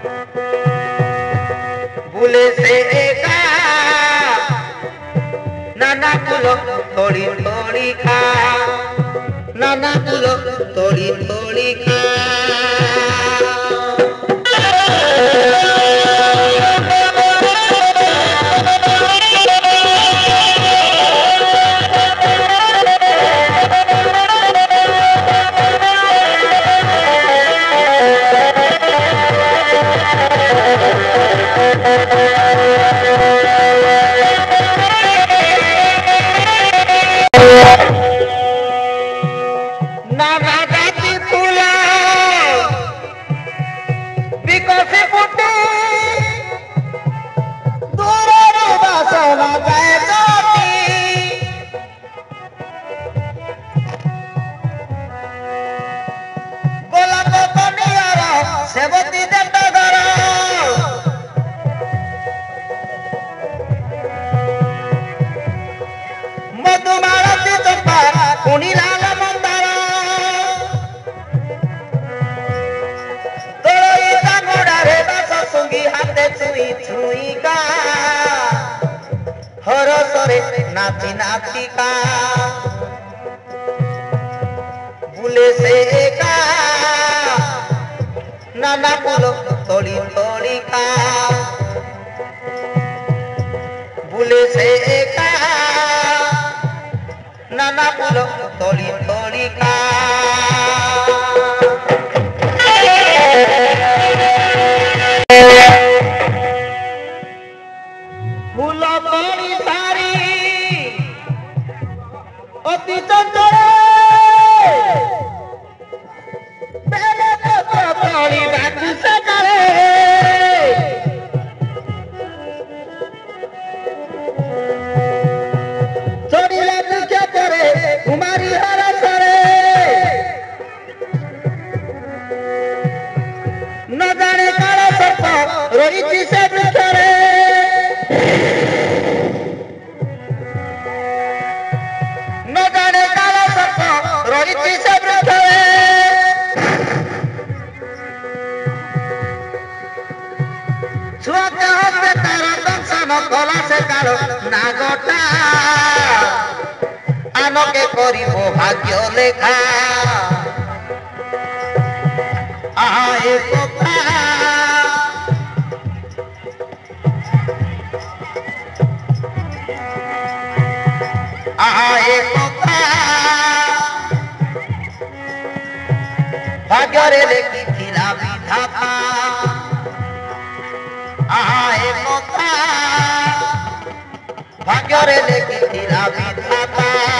भूले से एका नाना फूलो थोड़ी थोड़ी खा नाना फूलो थोड़ी थोड़ी खा नाची नाची का भूले से का नाना फूलो थोड़ी थोड़ी का भूले से का नाना फूलो थोड़ी थोड़ी का फूलो थोड़ी सारी अति चंचल पहले तो थोड़ी बात से करे थोड़ी बात क्या करे कुमारी हरा सरे न जाने काला सर्प रोहित से करे नागटा आनके करिबो भाग्य लेखा आए कोथा आए कोथा भाग्य रे लिखिला विधाता आए कोथा भाग्य रे लिखिला विधाता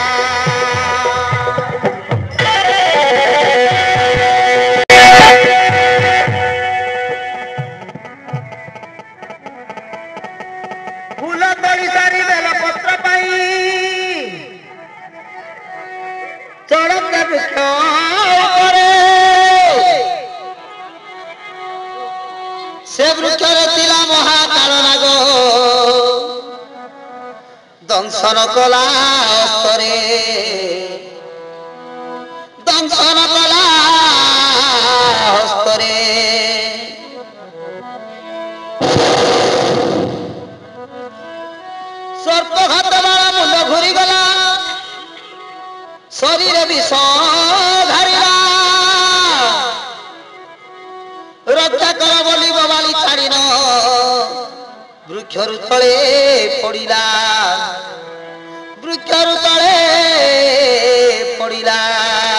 फूल तोड़ी सारी बेल पत्र पाई चढ़क वृक्ष करे से वृक्ष रे तिला महाकाल नाग दंशन कला हस्तरे दंशन कला हस्तरे सर्पघात बाला मुंड घूरी गला शरीर विष धारिला रक्षा कर बोली बबाली छाड़ी न वृक्षरु तले पड़िला वृक्षरु तले पड़िला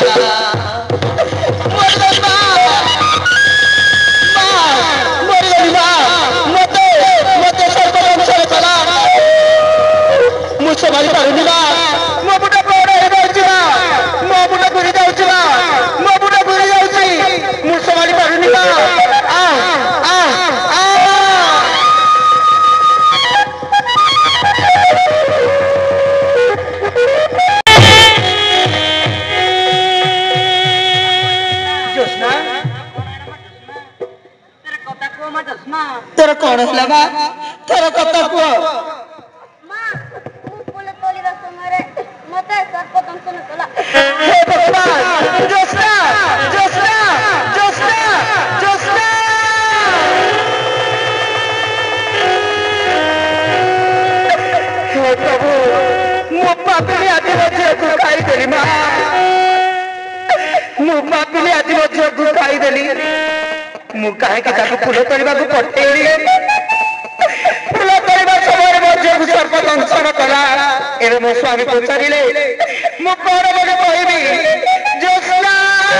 मुझसे मारी पारुनी बा मो बुढ़ा पौड़ा हे जाउची बा मो बुढ़ा घुरी जाउची बा मो बुढ़ा घुरी जाउची मुझसे मारी पारुनी बा आ आ आ जोस्ना तेरा कथा को मा जोस्ना तेरा कौन है लगा तेरा कथा को हे भगवान जोस्ना जोस्ना जोस्ना जोस्ना को खाईदेली माँ मु पापिली आज मो झील को खाईदेली मु कहीं फुल तोड़ा पठेली फुल तोड़ा समय मो झील को सर्प दंशन कला एवं मो स्वामी पचारे मु कौन बोले कहबी ज्योत्स्ना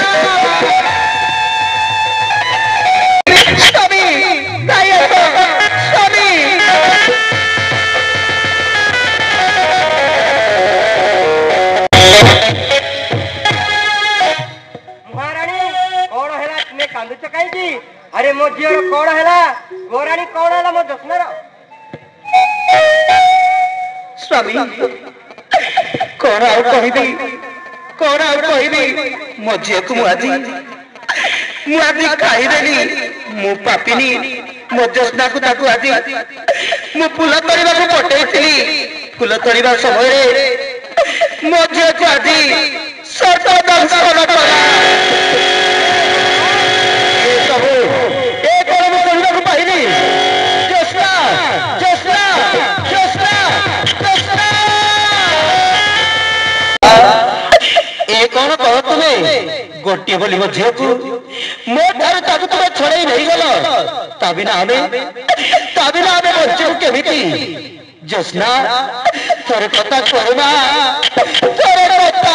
स्वामी स्वामी कांदुच कहीं अरे मो झीर कौन है गोराणी कौन है मो ज्योत्स्नार स्वामी कौन आउ कहबी मो झील को मुझे खाईदेली मु पापिनी मो ज्योत्स्ना को आज मु फुल तोड़ा पठेली फुल तोड़ा समय मो झील को आज सर्प दंशन कला कौन कह तुम्हें गोटे बोली मो झील को मो ठार तुम्हें छड़े नहीं गल ता बिना हमें बच्चे केमिति ज्योत्स्ना थोड़े कथा कहना थोड़े कथा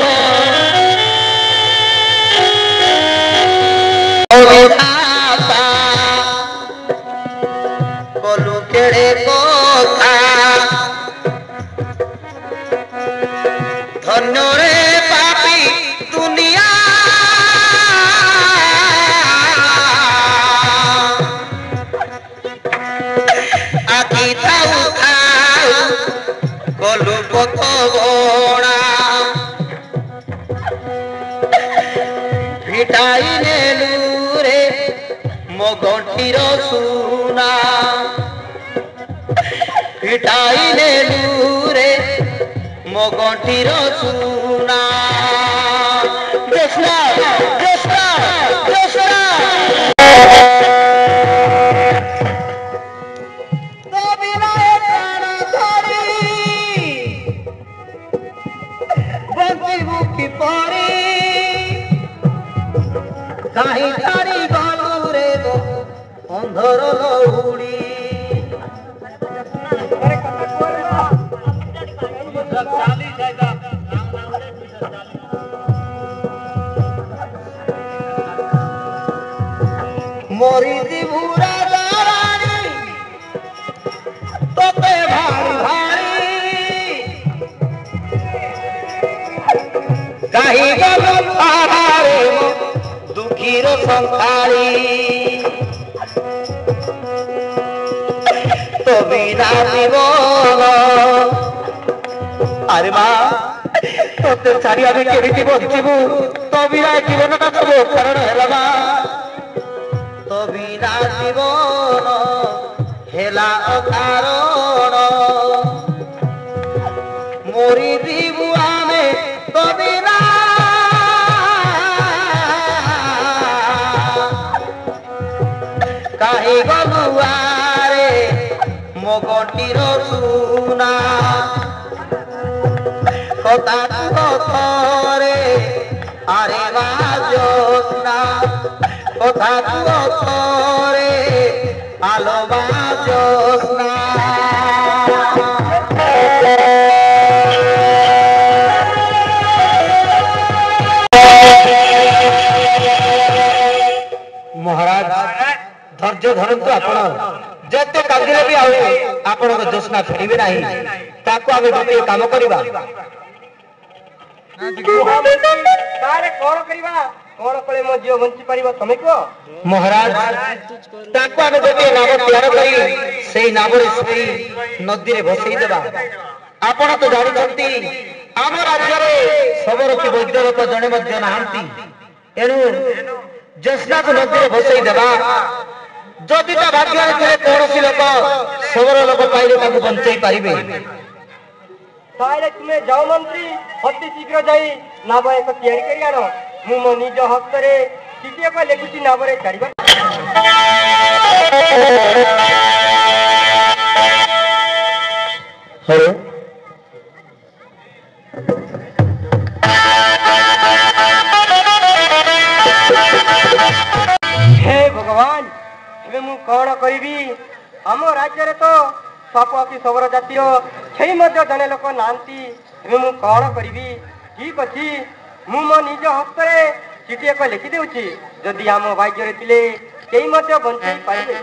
बोलू केड़े कथा धन्य रे पापी दुनिया आखि थाऊ गलु कत बणा फिटाई नेलु रे मो गंठीर सुना फिटाई नेलु रे मो गंठीर सुना ज्योत्स्ना ज्योत्स्ना ज्योत्स्ना कहीं तारी गलू रे अंधर लौड़ी मोरी दिबुरा दारानी तोते भारी भारी कहीं गलू आहारे दुखीर संसारी तो बिना जीवन अरे माँ तो छाड़ी आम केमी बचबू तो बिना जीवन का सब कारण है तो बिना जीवन हेला कारण मोरी दीबू आमे तो बिना कहीं गलुआरे मो गंठीर सुना कथा थरे आरे बा ज्योत्स्ना कथा थरे आलो बा ज्योत्स्ना महाराज धैर्य धरतु आपण जते कांदिले भी आपण ज्योत्स्ना फेरिबे नाही ताको आमे गोटे काम करिबा तारे कोन करिबा कोन कले मो जीव बंची परिबा तमे को महाराज ताको आमे गोटे नाम तैयार करी सेही नाम रे सेही नदी रे भसई देबा आपण तो जानि छथि आम राज्य रे सबर की वैद्य लोक जने मध्य नाहंती एनु ज्योत्स्ना को नदी रे भसई देबा जदि ता भाग्य रे कोनसी लोक सबर लोक पाइले ताको बंचई पारिबे ताले तुमे जाओ मंत्री अति शीघ्र जाई नाम एक तैयारी करी आनो मु मो निज हस्त रे चिठी को लेखुची नाम रे छाड़ीबा हेलो भगवान ଏବେ ମୁଁ କଣ କରିବି ଆମ ରାଜ୍ୟରେ ତ ସାପ କି ଶବର ଜାତିର ଛେଇ ମଧ୍ୟ ଜଣେ ଲୋକ ନାହାନ୍ତି ଏବେ ମୁଁ କଣ କରିବି ଠିକ ଅଛି ମୁଁ ମୋ ନିଜ ହସ୍ତରେ ଚିଠି ଏକ ଲେଖିଦେଉଛି ଯଦି ଆମ ଭାଗ୍ୟରେ ଥିଲେ କେହି ମଧ୍ୟ ବଞ୍ଚାଇ ପାରିବେ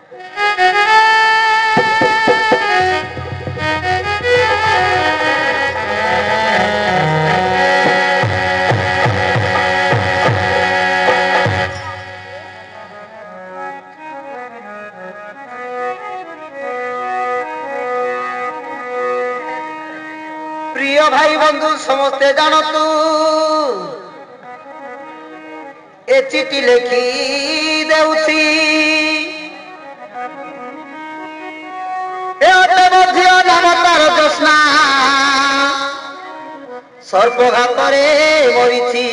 प्रिय भाई बंधु समस्ते जानतु ए चिठी लिखि देउछि ए अटे मध्य नाम तार जोस्ना सर्पघातरे मरिछि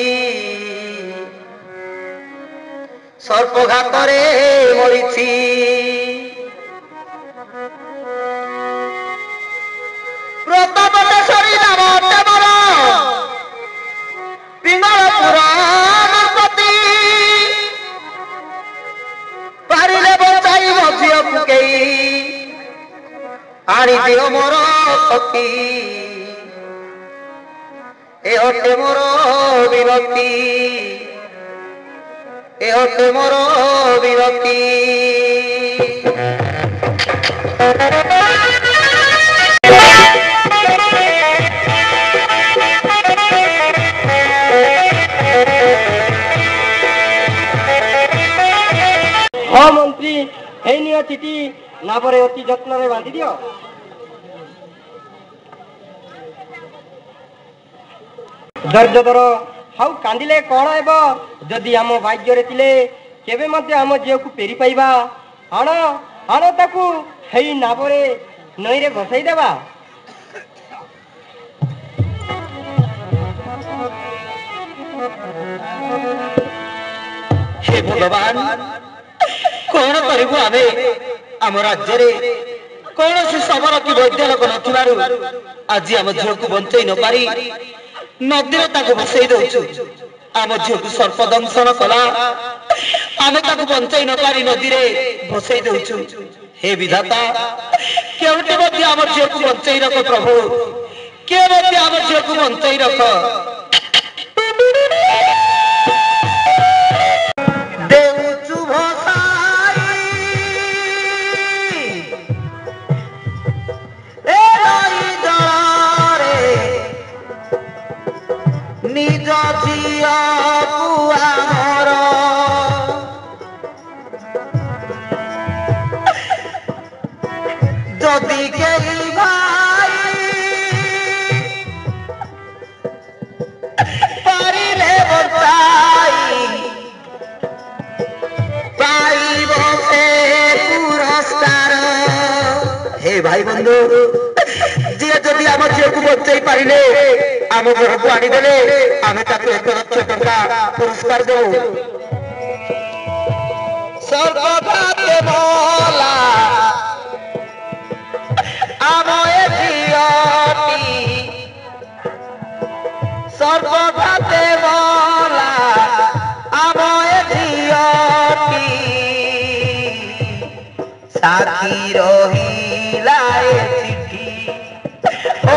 सर्पघातरे मरिछि प्रतापनेश्वरी नाम देवर पिंगलपुर गणपति पारिले बचाई मझिया पुकेई आनी दियो मोर पति ए हटे मोर विरक्ति ए हटे मोर विरक्ति हाँ मंत्री हे नियो चिठी नाभरे अति जत्न रे बांधी दियो धैर्य धर हाउ कांदिले कौन हेबो जदि आम भाग्य रे थिले केबे मध्य आम झील को पेरी पाइबा आण आण ताकू हेई नाभरे नई रे भसाई देबा हे भगवान कौन करू आम आम राज्य कौन से शबर कि वैद्य लोक नथिबारु आज आम झील को बंचई न पारी नदी भसई दउछु आम झील को सर्प दंशन कला आम बंचई न पारी नदी भसई दउछु हे विधाता केउटे मध्य आम झील को बंचई रख प्रभु के मध्य आम झील को बंचई रख निज झिया पुआर जदि केही भाई पारिले बचाई पाइब से पुरस्कार हे भाई बंधु जी जदि आम झील को बचाई पारिले आम घर को आनीदेले आम 1 लाख टंका पुरस्कार देव सर्वघाते मला आम झीलटी सर्वघाते मला आम झीलटी साथी रहिला चिठी ओ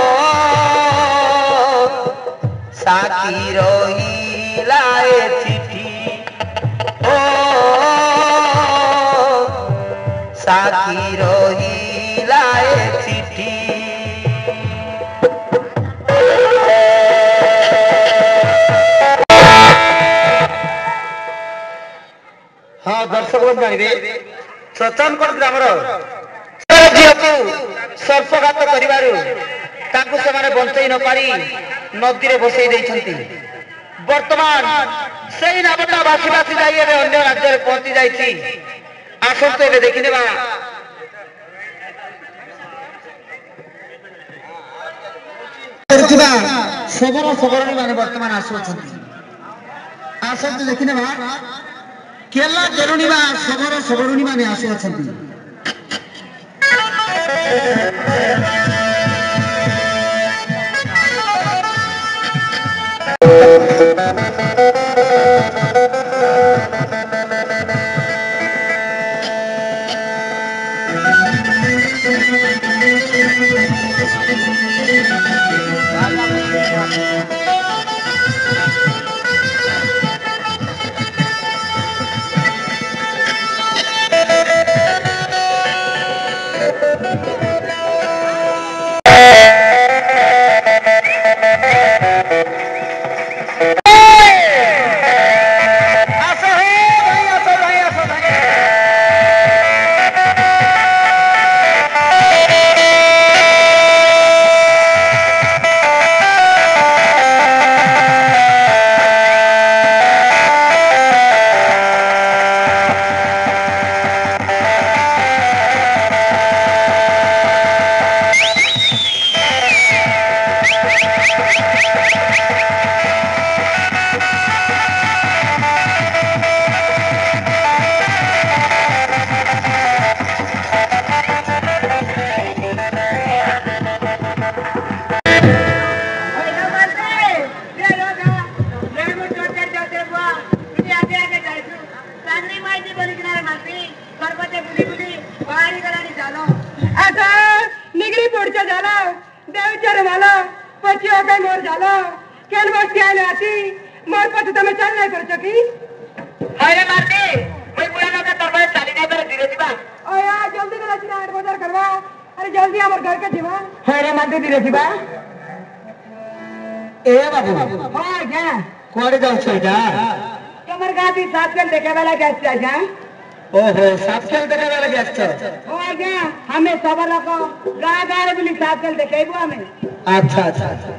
साथी रहिला चिठी ओ साथी रहिला चिठी हाँ दर्शक बंधु जानवे सचनकोट ग्रामर झील को सर्पघात कर बंचई न पारी नदी में भसई देइछंती वर्तमान सही नामटा भासी भासी जाई अन्य राज्य में पहुंची जाइछि आसंतु एबे देखिनेबा शबर शबरणी माने वर्तमान आसुछंती आसंतु देखिनेबा केला केरुणीबा शबर शबरणी माने आसुछंती ओहो साफ खेल देखे वाला गेस्ट ओ आज्ञा हमें सब लोग गाय गाय बोली साफ खेल देखेबो हमें अच्छा अच्छा अच्छा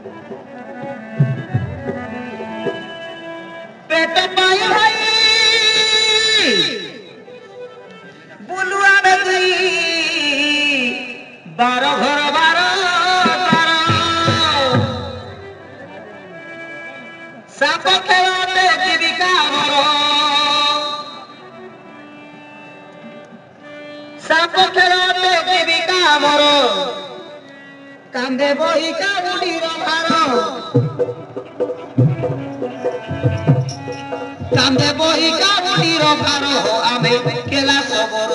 पेट पाई भाई बुलुआ में दुई 12 घर 12 साप खेलते जीविका मरो साप खेलते जीविका मरो कांदे बही काबुडीर भार कांदे बही काबुडीर भार आमे केला सबरो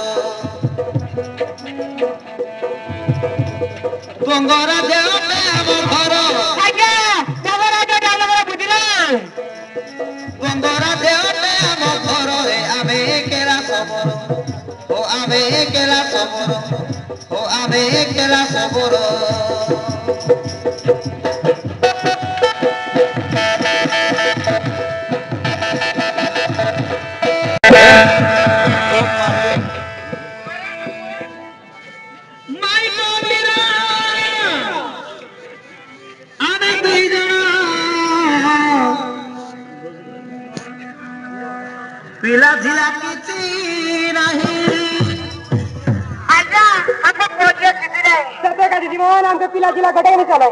बंगरा देवते आम घर आज्ञा नवराज डालबो बुझिला बंगरा देवते आम घर रे आमे केला सबरो ओ आमे केला सबरो ओ आमे केला सबरो पिला झिला किसी नहीं आज्ञा हमको खोजिए किसी नहीं सत्य का जीवन हमको पिला जिला गटे नहीं चलो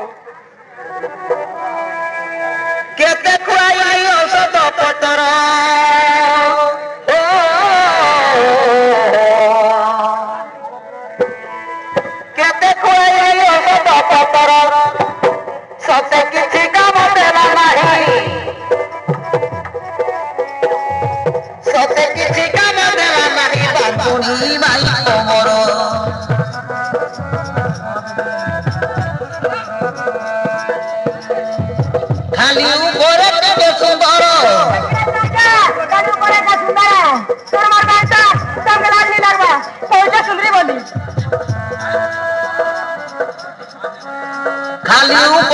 केते खुआई औषध पतर केते खुआई औषध पतर सत्य किसी काम देला नहीं सत्य किसी काम देला नहीं बांधुनी भाई तोमर खाली ऊपर के सुंदर खाली ऊपर का सुंदर तोर मार बेटा तब लाज नहीं लगवा पहुंचे सुंदरी बोली खाली